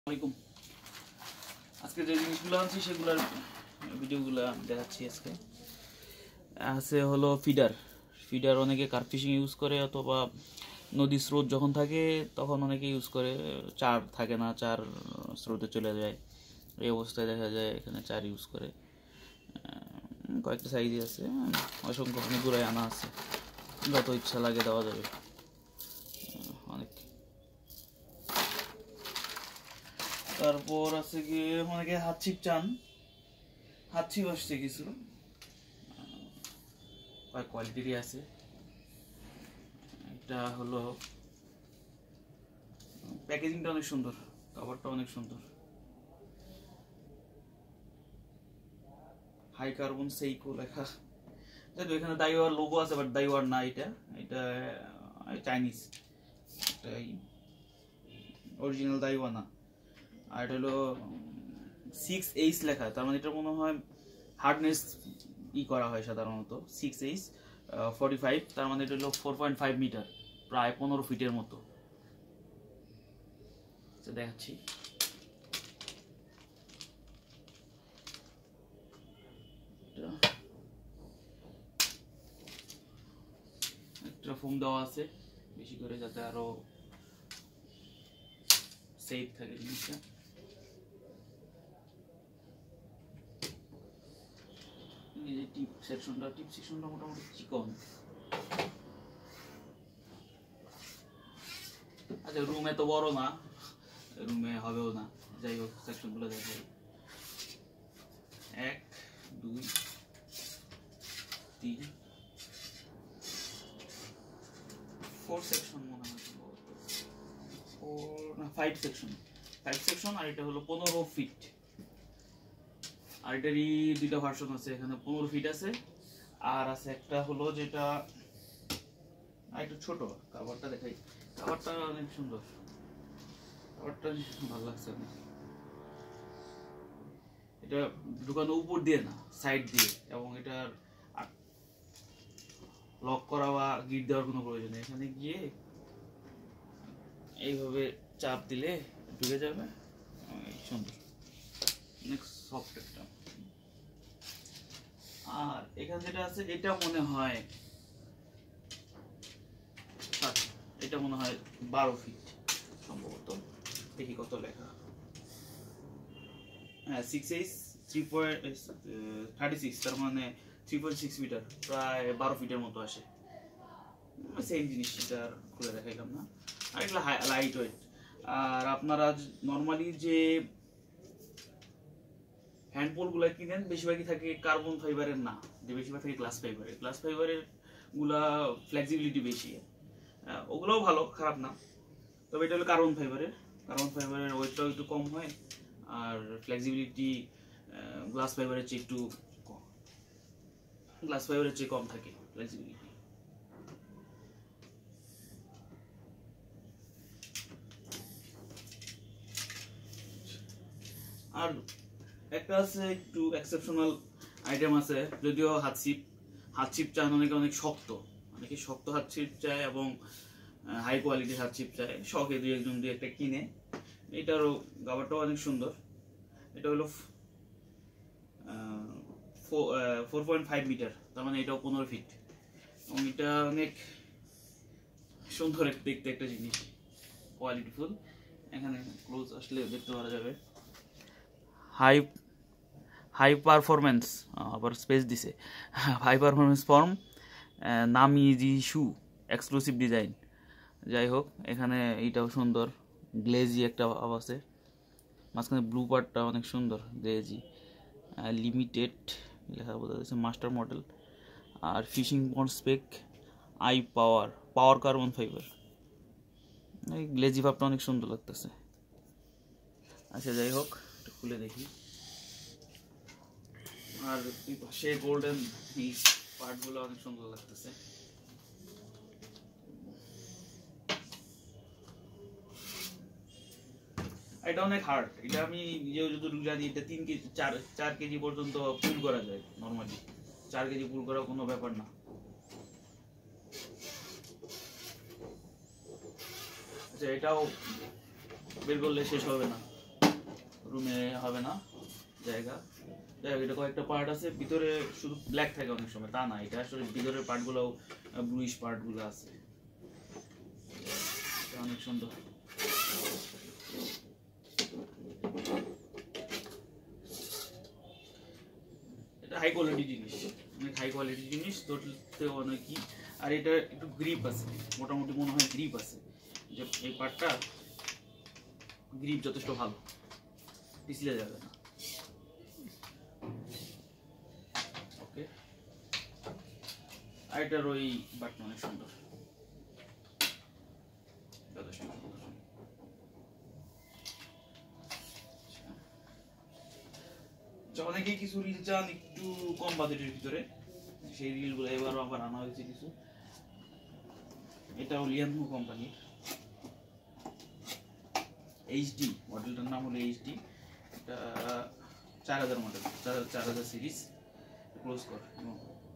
আসসালামাইকুম। আজকে যে জিনিসগুলো আনছি সেগুলোর ভিডিওগুলো দেখাচ্ছি। আজকে আছে হলো ফিডার অনেকে কার্প ফিশিং ইউজ করে, অথবা নদীর স্রোত যখন থাকে তখন অনেকে ইউজ করে। চার থাকে না, চার স্রোতে চলে যায়, এই অবস্থায় দেখা যায় এখানে চার ইউজ করে। কয়েকটা সাইজই আছে, অসংখ্য অনেকগুলো আনা আছে, যত ইচ্ছা লাগে দেওয়া যাবে অনেক। তারপর আছে গিয়ে অনেকে হাত ছিপ চান, হাত ছিপ আসছে কিছু, কয়েক কোয়ালিটিরই আছে। এটা হলো প্যাকেজিংটা অনেক সুন্দর, কাভারটা অনেক সুন্দর, হাই কার্বন সেইকো লেখা। দেখো এখানে দাইওয়ার লোগো আছে, বাট দাইওয়ার না, এটা এটা চাইনিজ, এটাই অরিজিনাল দাইওয়া না। আর এটা হলো 6H লেখা, তার মানে এটা মনে হয় হার্ডনেস করা হয় সাধারণত 6H 45, তার মানে এটা হলো 4.5 মিটার, প্রায় 15 ফিটের মতো। দেখাচ্ছি, একটা ফোম দেওয়া আছে বেশি করে, যাতে আরো সেফ থাকে জিনিসটা। টিপ সেকশনটা মোটামুটি চিকন। আচ্ছা, রুম এত বড় না, রুমে হবেও না, যাই হোক সেকশনগুলো দেখাই। 1 2 3 4 সেকশন মনে হয়, 5 সেকশন। আর এটা হলো 15 ফিট। আর এটারই দুইটা ভার্সন আছে, এখানে 15 ফিট আছে, আর আছে একটা হলো যেটা একটু ছোট। কাভারটা দেখাই, কাভারটা অনেক সুন্দর, কাভারটা ভালো লাগছে অনেক। এটা ঢুকানো উপর দিয়ে না, সাইড দিয়ে, এবং এটার লক করা বা গিট দেওয়ার কোনো প্রয়োজন নেই। এখানে গিয়ে এইভাবে চাপ দিলে ঢুকে যাবে, সুন্দর, অনেক সফট একটা। আর এখানে যেটা আছে এটা মনে হয় 12 ফিট সম্ভবত, দেখি কত লেখা। হ্যাঁ, 6H 3.36, তার মানে 3.6 মিটার, প্রায় 12 ফিটের মতো আসে। সেম জিনিস, সেটা আর খুলে দেখাইলাম না। আর এগুলো লাইট ওয়েট। আর আপনারা নর্মালি যে হ্যান্ডপোলগুলো কিনেন বেশিরভাগই থাকে কার্বন ফাইবারের না, যে বেশিরভাগ থাকে গ্লাস ফাইবারের গুলা ফ্লেক্সিবিলিটি বেশি, ওগুলোও ভালো, খারাপ না। তবে এটা হলো কার্বন ফাইবারের ওয়েটটাও একটু কম হয়, আর ফ্লেক্সিবিলিটি গ্লাস ফাইবারের চেয়ে কম থাকে ফ্লেক্সিবিলিটি। আর একটা আছে একটু এক্সেপশনাল আইটেম আছে, যদিও হাত ছিপ চান অনেকে, অনেক শক্ত হাত ছিপ চায়, এবং হাই কোয়ালিটির হাত ছিপ চায়, শখে দুই একটা কিনে। এটারও গাবারটাও অনেক সুন্দর। এটা হলো 4.5 মিটার, তার মানে এটাও 15 ফিট, এবং এটা অনেক সুন্দর দেখতে একটা জিনিস, কোয়ালিটিফুল। এখানে ক্লোজ আসলে দেখতে পারা যাবে। হাই পারফরমেন্স, আবার স্পেস দিছে, হাই পারফরমেন্স ফর্ম নামিজি শু এক্সক্লুসিভ ডিজাইন। যাই হোক, এখানে এইটাও সুন্দর, গ্লেজি একটা ভাব আছে, মাঝখানে ব্লু পার্টটা অনেক সুন্দর, গ্লেজি। লিমিটেড লেখা বোঝা যাচ্ছে, মাস্টার মডেল। আর fishing pond spec I power carbon fibre, এই গ্লেজি ভাবটা অনেক সুন্দর লাগতেছে। আচ্ছা, যাই হোক, একটু খুলে দেখি। আর পাশে গোল্ডেন এই পার্টগুলো অনেক সুন্দর লাগতেছে। এটা অনেক হার্ড, এটা আমি নিজেও যদি জানি, এটা 3 কেজি 4 কেজি পর্যন্ত পুল করা যায় নর্মালি। 4 কেজি পুল করা কোনো ব্যাপার না। আচ্ছা, এটাও বের করলে শেষ হবে না। রুমে হবে না জায়গা। যাই হোক, এটা কয়েকটা পার্ট আছে, ভিতরে শুধু ব্ল্যাক থাকে অনেক সময়, তা না, এটা আসলে ভিতরের পার্টগুলোও ব্লুইশ পার্টগুলো আছে, অনেক সুন্দর। এটা হাই কোয়ালিটি জিনিস, অনেক হাই কোয়ালিটি জিনিস, তোতে অনেক কি। আর এটা একটু গ্রিপ আছে, মোটামুটি মনে হয় গ্রিপ আছে, যে এই পার্টটা গ্রিপ যথেষ্ট ভালো, পিছলে যাবে না। ওকে, আর এটার ওই বাটন অনেক সুন্দর, যথেষ্ট সুন্দর। অনেকেই কিছু রিল চান একটু কম বাজেটের ভিতরে, সেই রিলগুলো এবারও আবার আনা হয়েছে কিছু। এটাও লিয়ানহু কোম্পানির এইচডি, মডেলটার নাম হলো এইচডি। এটা 4000 মডেল, 4000 সিরিজ। ক্লোজ কর।